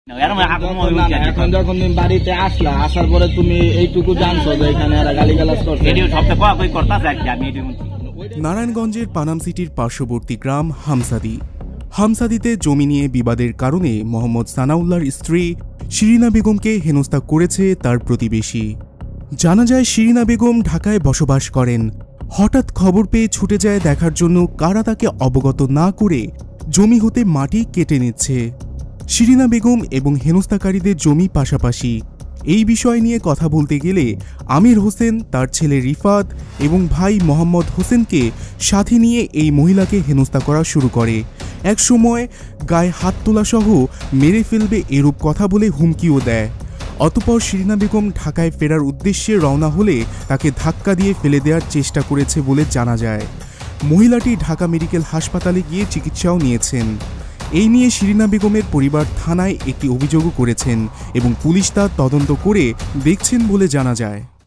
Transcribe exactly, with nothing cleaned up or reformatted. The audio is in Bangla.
এখন যখন তুমি বাড়িতে আসলা, আসার পরে তুমি এইটুকু জানছো যে এখানে এরা গালিগালাজ করছে। নারায়ণগঞ্জের পানাম সিটির পার্শ্ববর্তী গ্রাম হামসাদি। হামসাদিতে জমি নিয়ে বিবাদের কারণে মোহাম্মদ সানাউল্লাহর স্ত্রী শিরিনা বেগমকে হেনস্থা করেছে তার প্রতিবেশী। জানা যায় শিরিনা বেগম ঢাকায় বসবাস করেন। হঠাৎ খবর পেয়ে ছুটে যায় দেখার জন্য কারা তাকে অবগত না করে জমি হতে মাটি কেটে নিচ্ছে। শিরিনা বেগম এবং হেনস্থাকারীদের জমি পাশাপাশি। এই বিষয় নিয়ে কথা বলতে গেলে আমির হোসেন তার ছেলে রিফাত এবং ভাই মোহাম্মদ হোসেনকে সাথে নিয়ে এই মহিলাকে হেনস্থা করা শুরু করে। এক সময় গায়ে হাত তোলাসহ মেরে ফেলবে এরূপ কথা বলে হুমকিও দেয়। অতঃপর শিরিনা বেগম ঢাকায় ফেরার উদ্দেশ্যে রওনা হলে তাকে ধাক্কা দিয়ে ফেলে দেওয়ার চেষ্টা করেছে বলে জানা যায়। মহিলাটি ঢাকা মেডিকেল হাসপাতালে গিয়ে চিকিৎসাও নিয়েছেন। এই নিয়ে শিরিনা বেগমের পরিবার থানায় একটি অভিযোগও করেছেন এবং পুলিশ তা তদন্ত করে দেখছেন বলে জানা যায়।